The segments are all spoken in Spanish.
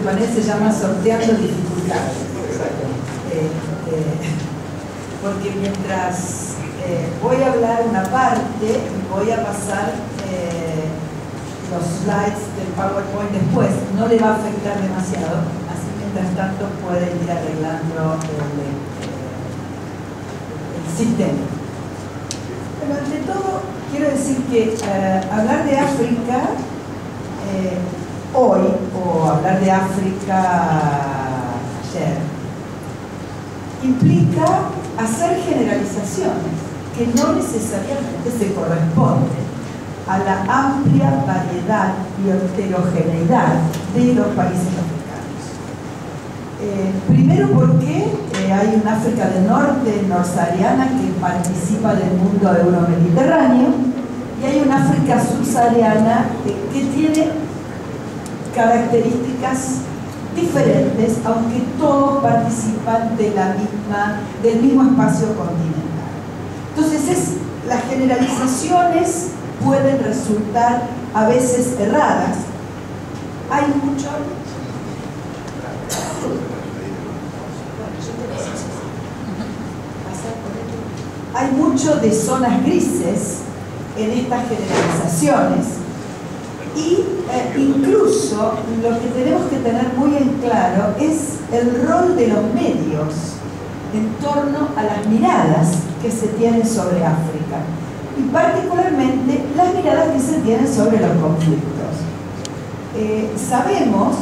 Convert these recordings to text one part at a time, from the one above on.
panel se llama Sorteando Dificultades. Porque mientras voy a hablar una parte, voy a pasar los slides del PowerPoint después, no le va a afectar demasiado, así mientras tanto pueden ir arreglando el sistema. Pero ante todo, quiero decir que hablar de África hoy, o hablar de África ayer, implica hacer generalizaciones que no necesariamente se corresponden a la amplia variedad y heterogeneidad de los países africanos. Primero porque hay un África del Norte, norsahariana, que participa del mundo euromediterráneo, y hay una África subsahariana que tiene características diferentes, aunque todos participan del mismo espacio continental. Entonces, las generalizaciones pueden resultar a veces erradas. Hay mucho de zonas grises en estas generalizaciones, y incluso lo que tenemos que tener muy en claro es el rol de los medios en torno a las miradas que se tienen sobre África, y particularmente las miradas que se tienen sobre los conflictos. Sabemos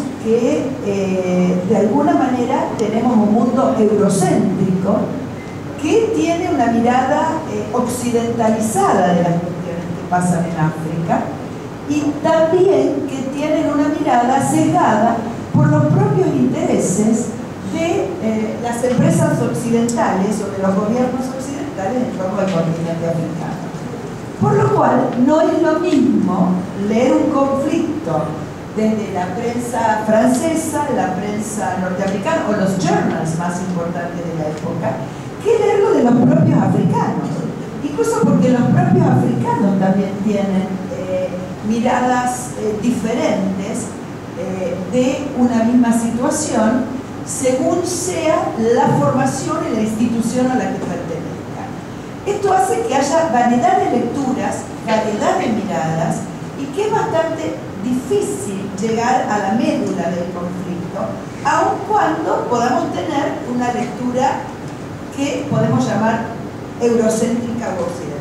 que de alguna manera tenemos un mundo eurocéntrico que tiene una mirada occidentalizada de las cuestiones que pasan en África, y también que tienen una mirada sesgada por los propios intereses de las empresas occidentales o de los gobiernos occidentales en torno al continente africano. Por lo cual, no es lo mismo leer un conflicto desde la prensa francesa, la prensa norteamericana o los journals más importantes de la época, que leerlo de los propios africanos. Incluso porque los propios africanos también tienen miradas diferentes de una misma situación, según sea la formación y la institución a la que pertenezcan. Esto hace que haya variedad de lecturas, variedad de miradas, y que es bastante difícil llegar a la médula del conflicto, aun cuando podamos tener una lectura que podemos llamar eurocéntrica o occidental.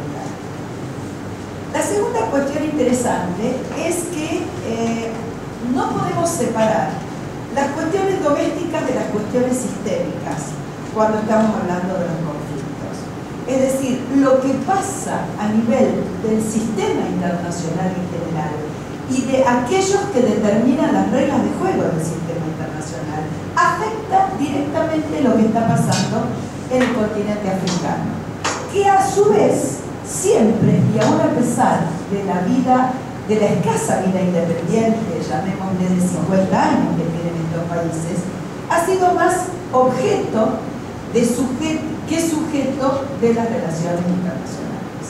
La segunda cuestión interesante es que no podemos separar las cuestiones domésticas de las cuestiones sistémicas cuando estamos hablando de los conflictos. Es decir, lo que pasa a nivel del sistema internacional en general y de aquellos que determinan las reglas de juego del sistema internacional afecta directamente lo que está pasando en el continente africano, que a su vez siempre, y aún a pesar de la escasa vida independiente, llamémosle de 50 años que tienen estos países, ha sido más objeto que sujeto de las relaciones internacionales.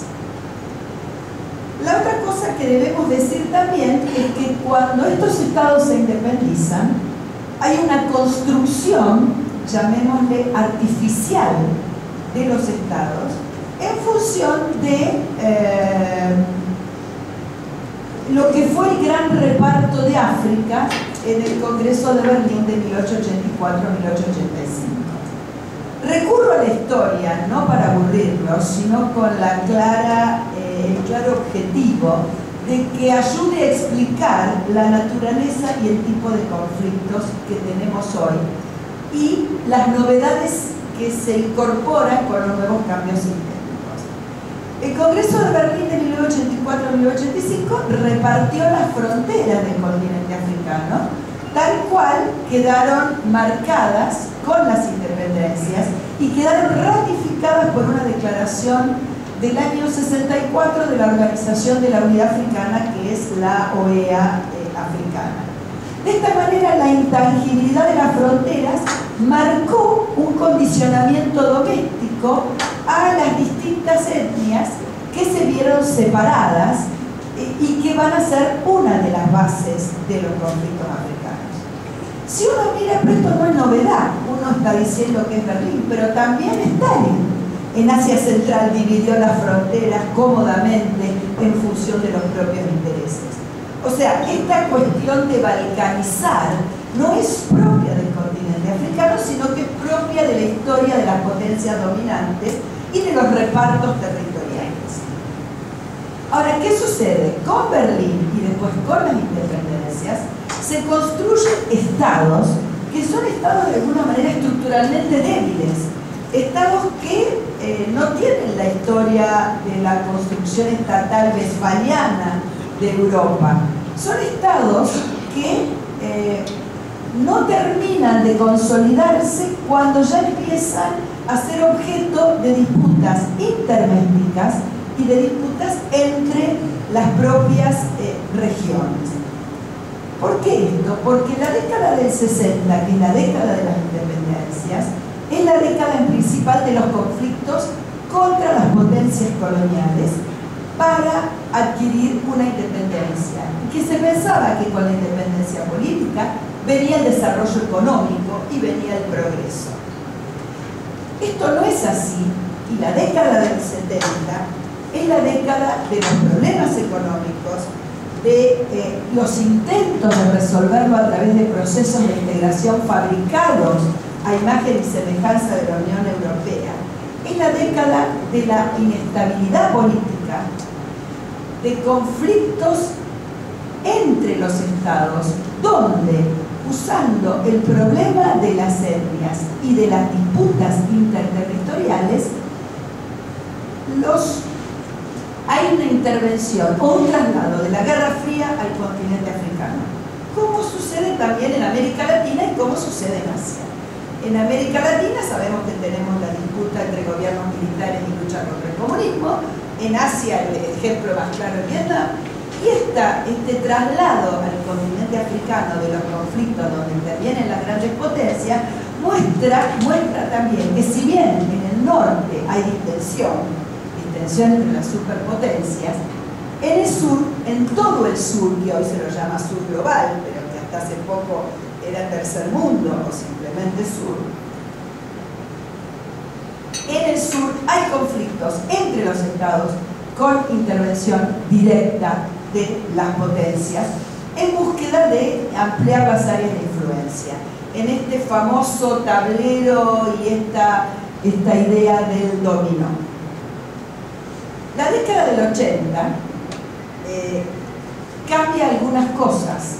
La otra cosa que debemos decir también es que cuando estos estados se independizan, hay una construcción, llamémosle artificial, de los estados, en función de lo que fue el gran reparto de África en el Congreso de Berlín de 1884-1885. Recurro a la historia, no para aburrirlos, sino con el claro objetivo de que ayude a explicar la naturaleza y el tipo de conflictos que tenemos hoy y las novedades que se incorporan con los nuevos cambios sistémicos. El Congreso de Berlín de 1884-1885 repartió las fronteras del continente africano, tal cual quedaron marcadas con las independencias y quedaron ratificadas por una declaración del año 64 de la Organización de la Unidad Africana, que es la OEA africana. De esta manera, la intangibilidad de las fronteras marcó un condicionamiento doméstico a las distintas etnias que se vieron separadas y que van a ser una de las bases de los conflictos africanos. Si uno mira, pero esto no es novedad, uno está diciendo que es Berlín, pero también Stalin en Asia Central dividió las fronteras cómodamente en función de los propios intereses. O sea, esta cuestión de balcanizar no es propia del continente africano, sino que es propia de la historia de las potencias dominantes y de los repartos territoriales. Ahora, ¿qué sucede? Con Berlín y después con las independencias se construyen estados que son estados de alguna manera estructuralmente débiles, estados que no tienen la historia de la construcción estatal westfaliana de Europa. Son estados que no terminan de consolidarse cuando ya empiezan a ser objeto de disputas intermédicas y de disputas entre las propias regiones. ¿Por qué esto? Porque la década del 60, que es la década de las independencias, es la década en principal de los conflictos contra las potencias coloniales para adquirir una independencia, que se pensaba que con la independencia política venía el desarrollo económico y venía el progreso. Esto no es así, y la década del 70 es la década de los problemas económicos, de los intentos de resolverlo a través de procesos de integración fabricados a imagen y semejanza de la Unión Europea. Es la década de la inestabilidad política, de conflictos entre los estados, donde, usando el problema de las etnias y de las disputas interterritoriales, hay una intervención o un traslado de la Guerra Fría al continente africano, como sucede también en América Latina y como sucede en Asia. En América Latina sabemos que tenemos la disputa entre gobiernos militares y lucha contra el comunismo. En Asia el ejemplo más claro es Vietnam. Y este traslado al continente africano de los conflictos donde intervienen las grandes potencias muestra también que si bien en el norte hay distensión entre las superpotencias, en el sur, en todo el sur, que hoy se lo llama sur global, pero que hasta hace poco era tercer mundo o simplemente sur, en el sur hay conflictos entre los estados con intervención directa de las potencias en búsqueda de ampliar las áreas de influencia. En este famoso tablero y esta idea del dominó. La década del 80 cambia algunas cosas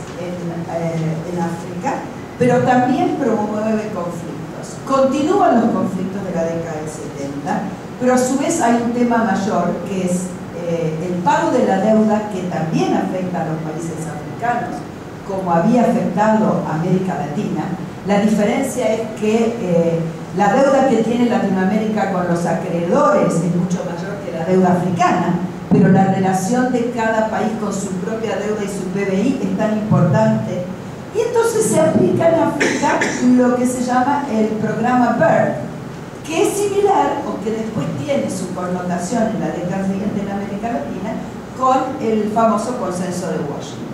en África, pero también promueve conflictos. Continúan los conflictos de la década del 70, pero a su vez hay un tema mayor que es el pago de la deuda, que también afecta a los países africanos, como había afectado a América Latina. La diferencia es que la deuda que tiene Latinoamérica con los acreedores es mucho mayor que la deuda africana, pero la relación de cada país con su propia deuda y su PBI es tan importante. Y entonces se aplica en África lo que se llama el programa BERD, que es similar, o que después tiene su connotación en la década siguiente en América Latina, con el famoso consenso de Washington.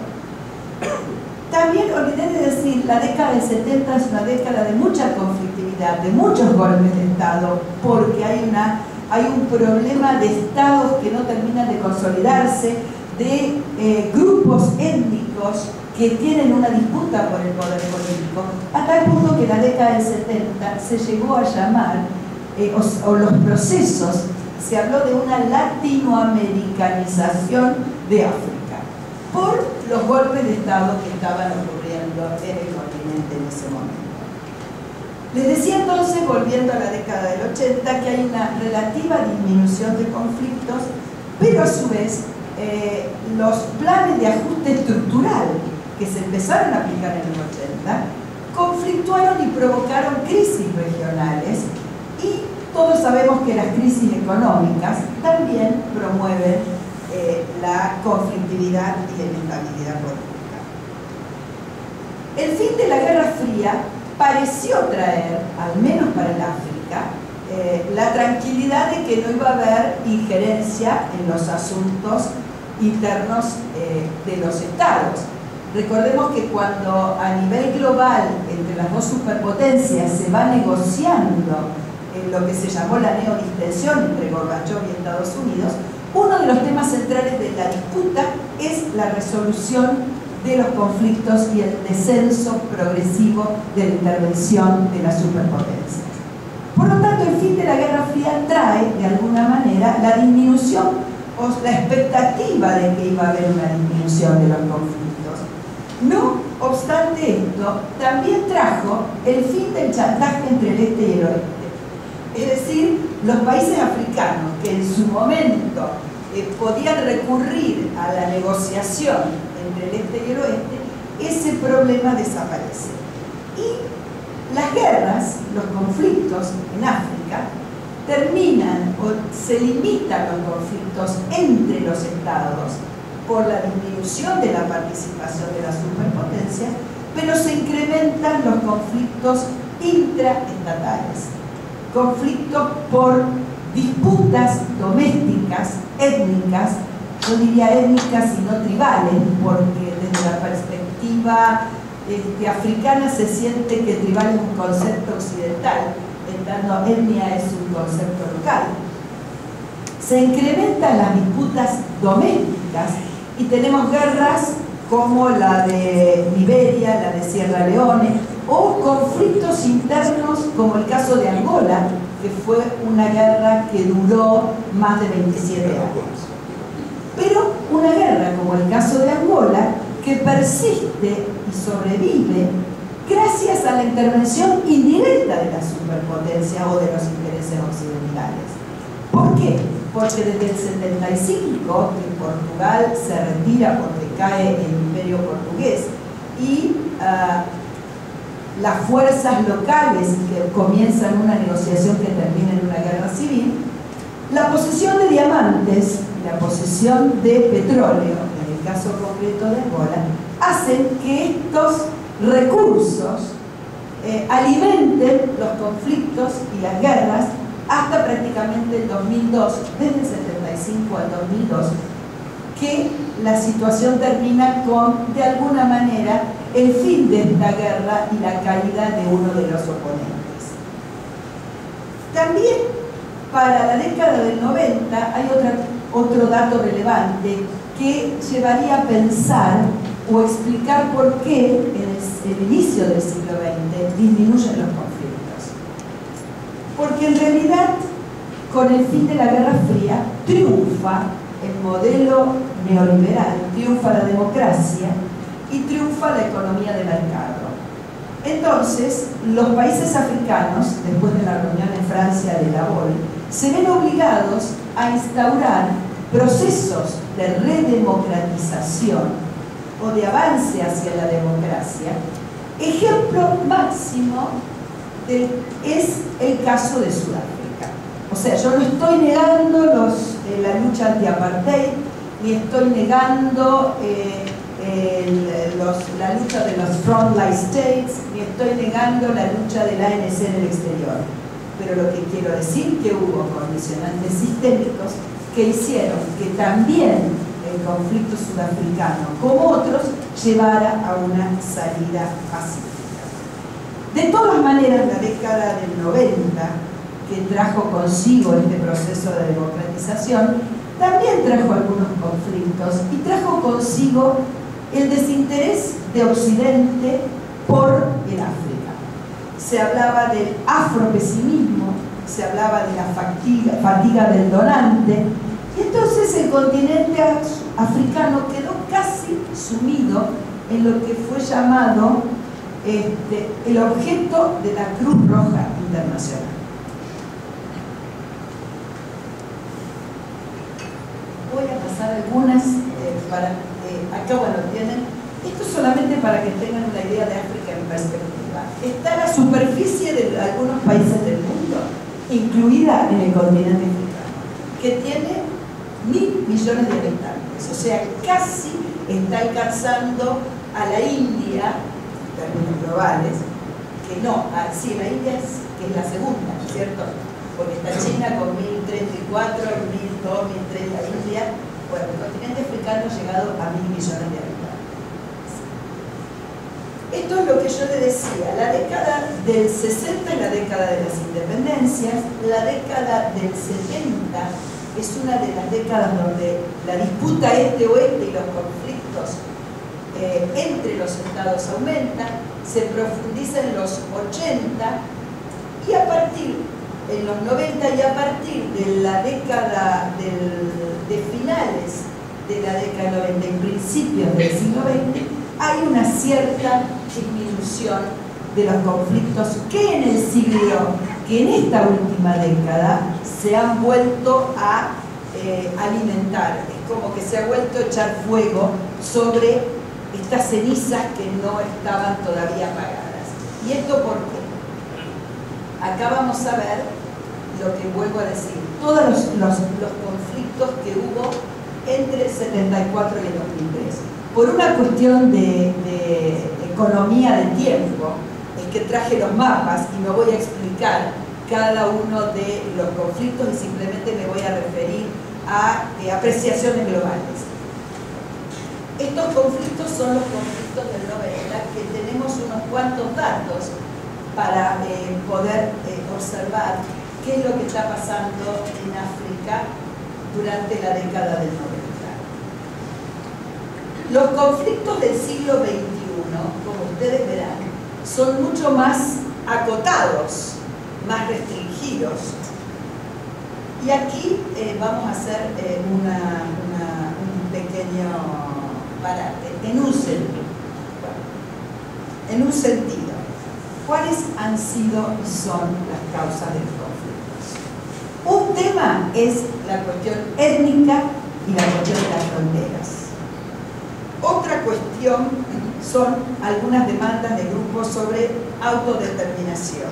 También olvidé de decir, la década del 70 es una década de mucha conflictividad, de muchos golpes de Estado, porque hay un problema de estados que no terminan de consolidarse, de grupos étnicos que tienen una disputa por el poder político, a tal punto que la década del 70 se llegó a llamar, o los procesos, se habló de una latinoamericanización de África, por los golpes de Estado que estaban ocurriendo en el continente en ese momento. Les decía entonces, volviendo a la década del 80, que hay una relativa disminución de conflictos, pero a su vez los planes de ajuste estructural que se empezaron a aplicar en el 80 conflictuaron y provocaron crisis regionales, y todos sabemos que las crisis económicas también promueven la conflictividad y la inestabilidad política. El fin de la Guerra Fría pareció traer, al menos para el África, la tranquilidad de que no iba a haber injerencia en los asuntos internos de los estados. Recordemos que cuando a nivel global entre las dos superpotencias se va negociando lo que se llamó la neodistensión entre Gorbachov y Estados Unidos, uno de los temas centrales de la disputa es la resolución de los conflictos y el descenso progresivo de la intervención de las superpotencias. Por lo tanto, el fin de la Guerra Fría trae, de alguna manera, la disminución o la expectativa de que iba a haber una disminución de los conflictos. No obstante esto, también trajo el fin del chantaje entre el este y el oeste. Es decir, los países africanos que en su momento podían recurrir a la negociación entre el este y el oeste, ese problema desaparece. Y las guerras, los conflictos en África, terminan o se limitan los conflictos entre los estados por la disminución de la participación de las superpotencias, pero se incrementan los conflictos intraestatales, conflictos por disputas domésticas, étnicas, yo diría étnicas y no tribales, porque desde la perspectiva africana se siente que tribal es un concepto occidental, en tanto etnia es un concepto local. Se incrementan las disputas domésticas y tenemos guerras como la de Liberia, la de Sierra Leone, o conflictos internos como el caso de Angola, que fue una guerra que duró más de 27 años. Pero una guerra como el caso de Angola, que persiste y sobrevive gracias a la intervención indirecta de la superpotencia o de los intereses occidentales. ¿Por qué? Porque desde el 75, que Portugal se retira porque cae el imperio portugués y las fuerzas locales que comienzan una negociación que termina en una guerra civil, la posesión de diamantes, la posesión de petróleo, en el caso concreto de Angola, hacen que estos recursos alimenten los conflictos y las guerras hasta prácticamente el 2002, desde el 75 al 2002, que la situación termina con, de alguna manera, el fin de esta guerra y la caída de uno de los oponentes. También, para la década del 90, hay otro dato relevante que llevaría a pensar o explicar por qué en el inicio del siglo XX disminuyen los conflictos. Porque en realidad, con el fin de la Guerra Fría, triunfa el modelo neoliberal, triunfa la democracia y triunfa la economía de mercado. Entonces, los países africanos, después de la reunión en Francia de la ONU, se ven obligados a instaurar procesos de redemocratización o de avance hacia la democracia. Ejemplo máximo es el caso de Sudáfrica. O sea, yo no estoy negando la lucha anti-apartheid, ni estoy negando la lucha de los frontline states, ni estoy negando la lucha del ANC en el exterior. Pero lo que quiero decir es que hubo condicionantes sistémicos que hicieron que también el conflicto sudafricano, como otros, llevara a una salida pacífica. De todas maneras, la década del 90, que trajo consigo este proceso de democratización, también trajo algunos conflictos y trajo consigo el desinterés de Occidente por el África. Se hablaba del afropesimismo, se hablaba de la fatiga del donante, y entonces el continente africano quedó casi sumido en lo que fue llamado el objeto de la Cruz Roja Internacional. Voy a pasar algunas acá, bueno, tienen, esto es solamente para que tengan una idea de África en perspectiva. Está la superficie de algunos países del mundo, incluida en el continente africano, que tiene 1.000 millones de habitantes, o sea, casi está alcanzando a la India, en términos globales, que no, sí, la India es la segunda, ¿cierto? Porque está China con 1.034, 1.002, 1.003 la India. Bueno, el continente africano ha llegado a 1.000 millones de habitantes. Esto es lo que yo le decía, la década del 60 es la década de las independencias, la década del 70 es una de las décadas donde la disputa este-oeste y los conflictos entre los estados aumenta, se profundiza en los 80 y a partir, en los 90 y a partir de la década de finales de la década del 90 y principios del siglo XX, hay una cierta disminución de los conflictos que en esta última década se han vuelto a alimentar. Es como que se ha vuelto a echar fuego sobre estas cenizas que no estaban todavía apagadas. ¿Y esto por qué? Acá vamos a ver lo que vuelvo a decir, todos los conflictos que hubo entre el 74 y el 2003. Por una cuestión de economía de tiempo, es que traje los mapas y me voy a explicar cada uno de los conflictos y simplemente me voy a referir a apreciaciones globales. Estos conflictos son los conflictos del 90, que tenemos unos cuantos datos para poder observar qué es lo que está pasando en África durante la década del 90. Los conflictos del siglo XXI, como ustedes verán, son mucho más acotados, más restringidos. Y aquí vamos a hacer un pequeño parate, en un sentido. En un sentido, ¿cuáles han sido y son las causas de los conflictos? Un tema es la cuestión étnica y la cuestión de las fronteras. Otra cuestión son algunas demandas de grupos sobre autodeterminación.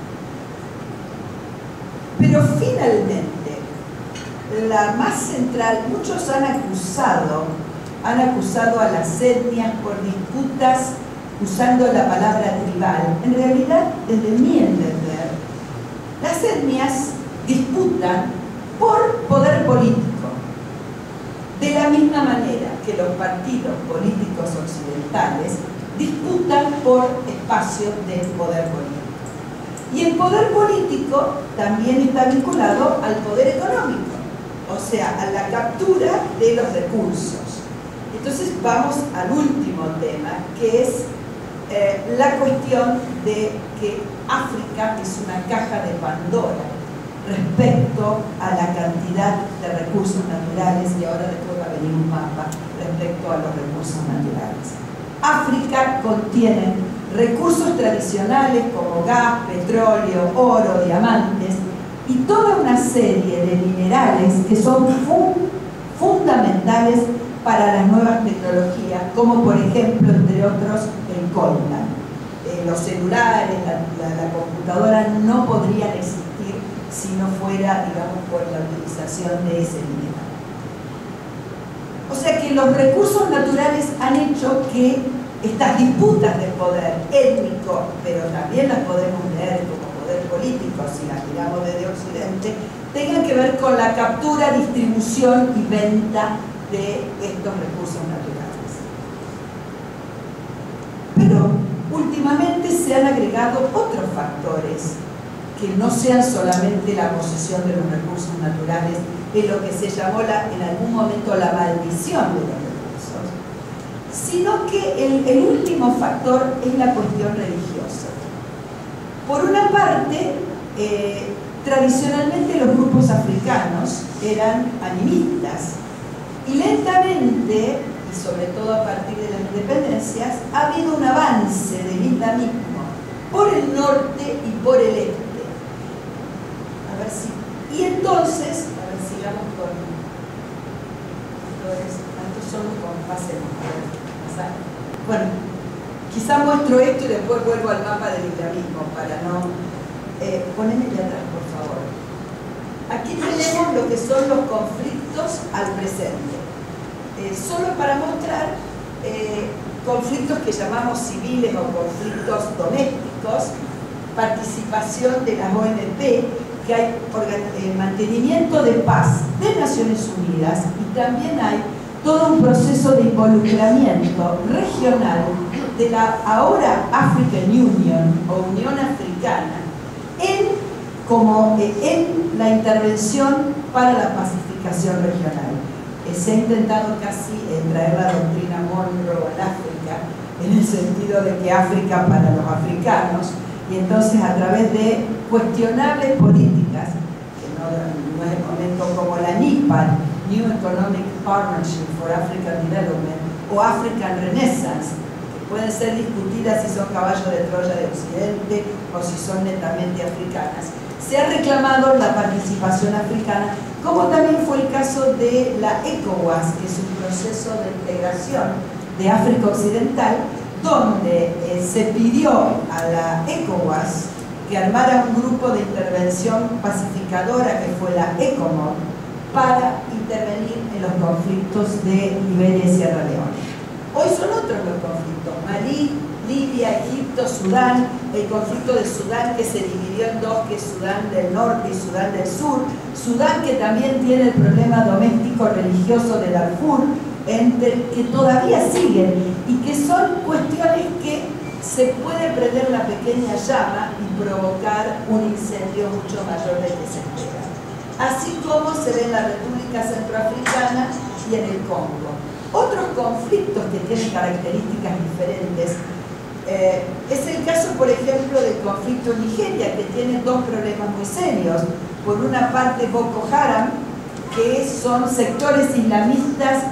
Pero finalmente, la más central, muchos han acusado a las etnias por disputas usando la palabra tribal. En realidad, desde mi entender, las etnias disputan por poder político, de la misma manera que los partidos políticos occidentales disputan por espacios de poder político. Y el poder político también está vinculado al poder económico, o sea, a la captura de los recursos. Entonces vamos al último tema, que es la cuestión de que África es una caja de Pandora respecto a la cantidad de recursos naturales, y ahora después va a venir un mapa respecto a los recursos naturales. África contiene recursos tradicionales como gas, petróleo, oro, diamantes y toda una serie de minerales que son fundamentales para las nuevas tecnologías, como por ejemplo, entre otros, el coltan. Los celulares, la computadora no podrían existir si no fuera, digamos, por la utilización de ese mineral. O sea que los recursos naturales han hecho que estas disputas de poder étnico, pero también las podemos leer como poder político, si las miramos desde Occidente, tengan que ver con la captura, distribución y venta de estos recursos naturales. Pero últimamente se han agregado otros factores que no sean solamente la posesión de los recursos naturales, en lo que se llamó en algún momento la maldición de los recursos, sino que el último factor es la cuestión religiosa. Por una parte, tradicionalmente los grupos africanos eran animistas, y lentamente, y sobre todo a partir de las independencias, ha habido un avance del islamismo por el norte y por el este. A ver si... Y entonces, a ver, sigamos con... Estos son los compases. Bueno, quizá muestro esto y después vuelvo al mapa del islamismo para no... poneme de atrás, por favor. Aquí tenemos lo que son los conflictos al presente. Solo para mostrar conflictos que llamamos civiles o conflictos domésticos, participación de las ONP, que hay mantenimiento de paz de Naciones Unidas, y también hay todo un proceso de involucramiento regional de la ahora African Union o Unión Africana en la intervención para la pacificación regional. Se ha intentado casi traer la doctrina Monroe al África, en el sentido de que África para los africanos, y entonces a través de cuestionables políticas, que no es el momento, como la NEPAD, New Economic Partnership for African Development, o African Renaissance, que pueden ser discutidas si son caballos de Troya de Occidente o si son netamente africanas. Se ha reclamado la participación africana, como también fue el caso de la ECOWAS, que es un proceso de integración de África Occidental, donde se pidió a la ECOWAS que armara un grupo de intervención pacificadora, que fue la ECOMOG, para intervenir en los conflictos de Liberia y Sierra Leona. Hoy son otros los conflictos: Malí, Libia, Egipto, Sudán, el conflicto de Sudán, que se dividió en dos, que es Sudán del Norte y Sudán del Sur, Sudán, que también tiene el problema doméstico religioso de Darfur, que todavía siguen, y que son cuestiones que se puede prender la pequeña llama y provocar un incendio mucho mayor del que se espera. Así como se ve en la República Centroafricana y en el Congo. Otros conflictos que tienen características diferentes es el caso, por ejemplo, del conflicto en Nigeria, que tiene dos problemas muy serios. Por una parte, Boko Haram, que son sectores islamistas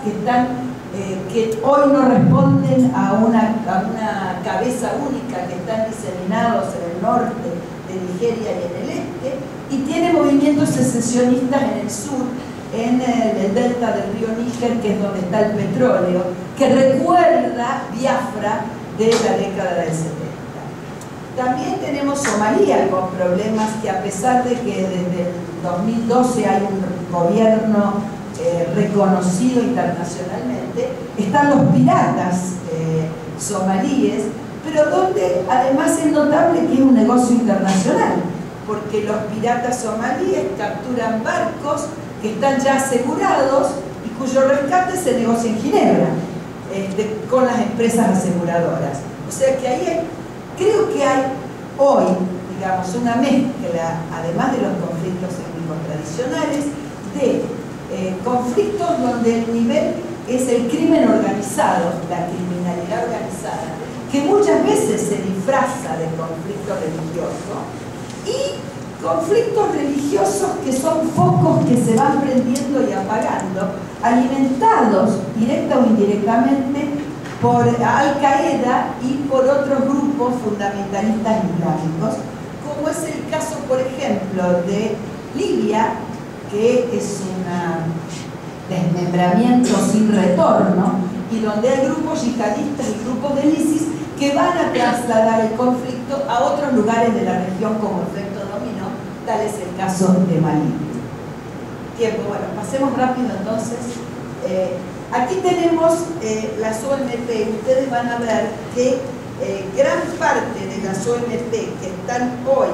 que hoy no responden a una cabeza única, que están diseminados en el norte de Nigeria y en el este, y tiene movimientos secesionistas en el sur, en el delta del río Níger, que es donde está el petróleo, que recuerda Biafra de la década del 70. También tenemos Somalia con problemas que, a pesar de que desde el 2012 hay un gobierno reconocido internacionalmente, están los piratas somalíes, pero donde además es notable que es un negocio internacional, porque los piratas somalíes capturan barcos que están ya asegurados y cuyo rescate se negocia en Ginebra con las empresas aseguradoras. O sea que ahí creo que hay hoy, digamos, una mezcla, además de los conflictos étnicos tradicionales, de conflictos donde el nivel es el crimen organizado, la criminalidad organizada, que muchas veces se disfraza de conflicto religioso, y conflictos religiosos que son focos que se van prendiendo y apagando, alimentados directa o indirectamente por Al-Qaeda y por otros grupos fundamentalistas islámicos, como es el caso, por ejemplo, de Libia, que es un desmembramiento sin retorno, y donde hay grupos yihadistas y grupos del ISIS que van a trasladar el conflicto a otros lugares de la región como efecto dominó. Tal es el caso de Malí. Tiempo, bueno, pasemos rápido entonces. Aquí tenemos las OMP, y ustedes van a ver que gran parte de las OMP que están hoy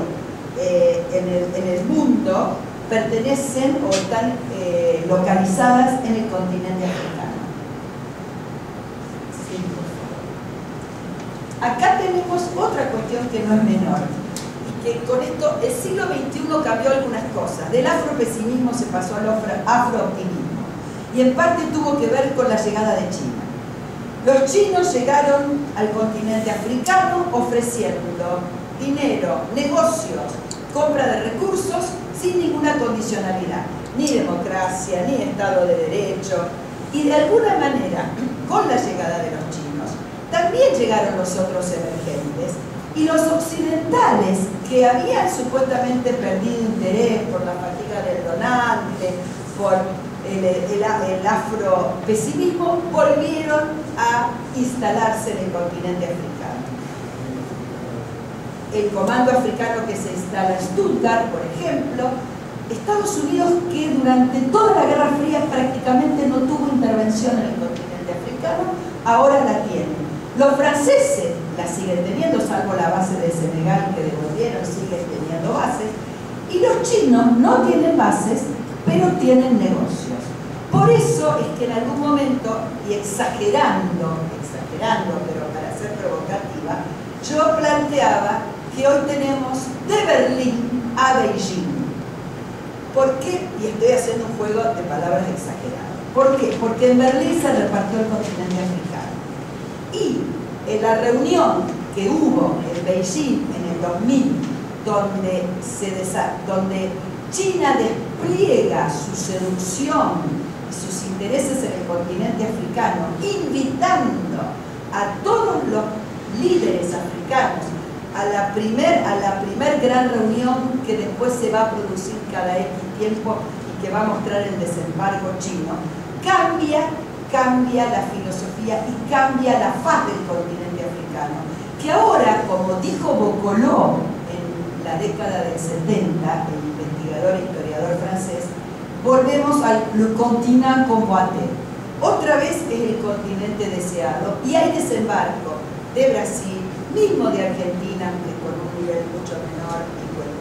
en el mundo pertenecen o están localizadas en el continente africano. Sí, por favor. Acá tenemos otra cuestión que no es menor, y que con esto el siglo XXI cambió algunas cosas. Del afropesimismo se pasó al afrooptimismo, y en parte tuvo que ver con la llegada de China. Los chinos llegaron al continente africano ofreciendo dinero, negocios, compra de recursos, sin ninguna condicionalidad, ni democracia, ni Estado de Derecho, y de alguna manera, con la llegada de los chinos, también llegaron los otros emergentes, y los occidentales, que habían supuestamente perdido interés por la fatiga del donante, por el afropesimismo, volvieron a instalarse en el continente africano. El comando africano que se instala en Stuttgart, por ejemplo. Estados Unidos, que durante toda la Guerra Fría prácticamente no tuvo intervención en el continente africano, ahora la tiene. Los franceses la siguen teniendo, salvo la base de Senegal que devolvieron, siguen teniendo bases. Y los chinos no tienen bases, pero tienen negocios. Por eso es que en algún momento, y exagerando, pero para ser provocativo, arriba, yo planteaba que hoy tenemos de Berlín a Beijing. ¿Por qué? Y estoy haciendo un juego de palabras exagerado. ¿Por qué? Porque en Berlín se repartió el continente africano. Y en la reunión que hubo en Beijing en el 2000, donde China despliega su seducción y sus intereses en el continente africano, invitando a todos los líderes africanos a la primer gran reunión que después se va a producir cada X tiempo y que va a mostrar el desembarco chino, cambia la filosofía y cambia la faz del continente africano, que ahora, como dijo Boccoló en la década del 70, el investigador e historiador francés, volvemos al le continent convoité. Otra vez es el continente deseado y hay desembarco de Brasil, mismo de Argentina, aunque con un nivel mucho menor, y bueno,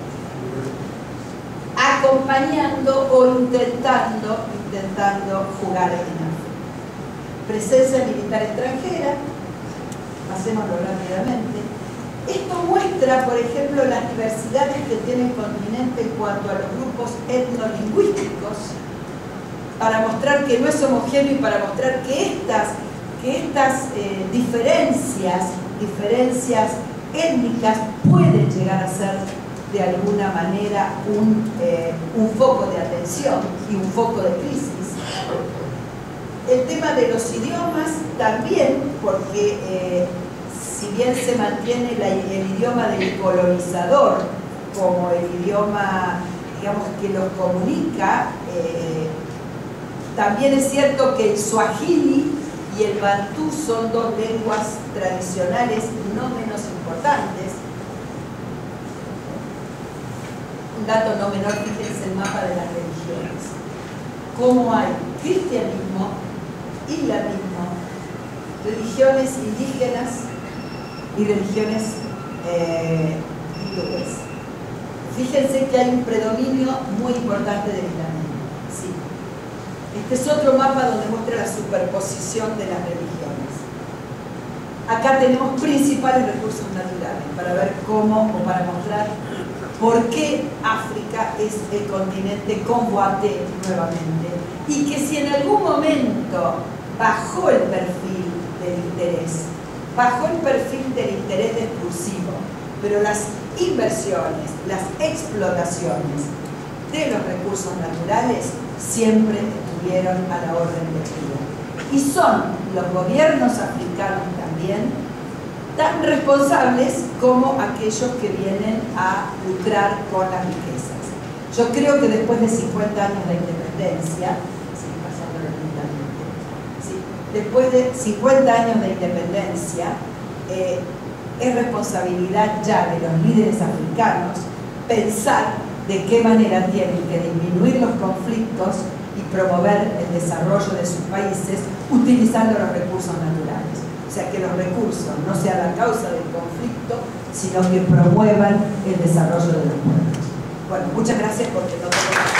acompañando o intentando jugar en África. Presencia militar extranjera, pasémoslo rápidamente. Esto muestra, por ejemplo, las diversidades que tiene el continente en cuanto a los grupos etnolingüísticos, para mostrar que no es homogéneo y para mostrar que estas diferencias étnicas pueden llegar a ser de alguna manera un foco de atención y un foco de crisis. El tema de los idiomas también, porque si bien se mantiene el idioma del colonizador como el idioma, digamos, que los comunica, también es cierto que el suajili y el bantú son dos lenguas tradicionales no menos importantes. Un dato no menor, fíjense el mapa de las religiones. Cómo hay cristianismo, islamismo, religiones indígenas y religiones hindúes. Fíjense que hay un predominio muy importante del islamismo. Sí. Este es otro mapa donde muestra la superposición de las religiones. Acá tenemos principales recursos naturales para ver cómo, o para mostrar por qué África es el continente convoité nuevamente, y que si en algún momento bajó el perfil del interés, exclusivo, pero las inversiones, las explotaciones de los recursos naturales siempre estuvieron a la orden del día. Y son los gobiernos africanos también tan responsables como aquellos que vienen a lucrar con las riquezas. Yo creo que después de 50 años de independencia, después de 50 años de independencia, es responsabilidad ya de los líderes africanos pensar de qué manera tienen que disminuir los conflictos y promover el desarrollo de sus países utilizando los recursos naturales. O sea, que los recursos no sean la causa del conflicto, sino que promuevan el desarrollo de los pueblos. Bueno, muchas gracias porque no tengo...